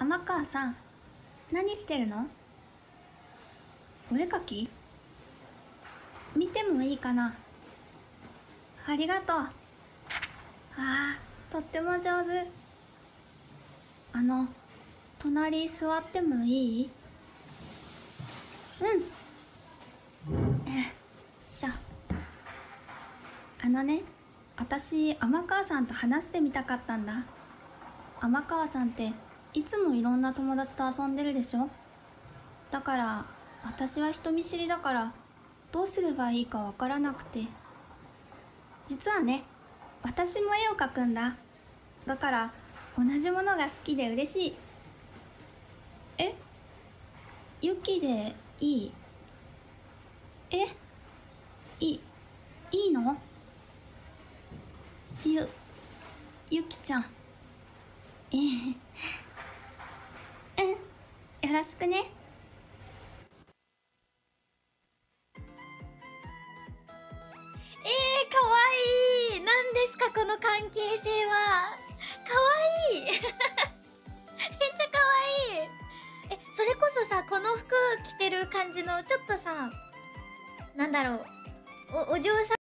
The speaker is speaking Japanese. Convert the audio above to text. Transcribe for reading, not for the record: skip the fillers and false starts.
天川さん、何してるの？お絵かき？見てもいいかな？ありがとう。ああ、とっても上手。隣座ってもいい？うん。しょ。私、天川さんと話してみたかったんだ。天川さんっていつもいろんな友達と遊んでるでしょ？だから私は人見知りだからどうすればいいかわからなくて。実はね、私も絵を描くんだ。だから同じものが好きで嬉しい。え？ユキでいい？え？いいいの？ゆきちゃん。ええ、うん、よろしくね。 かわいい。何ですかこの関係性は。かわいい。めっちゃかわいい。それこそさ、この服着てる感じのちょっとさ、なんだろう、お嬢さん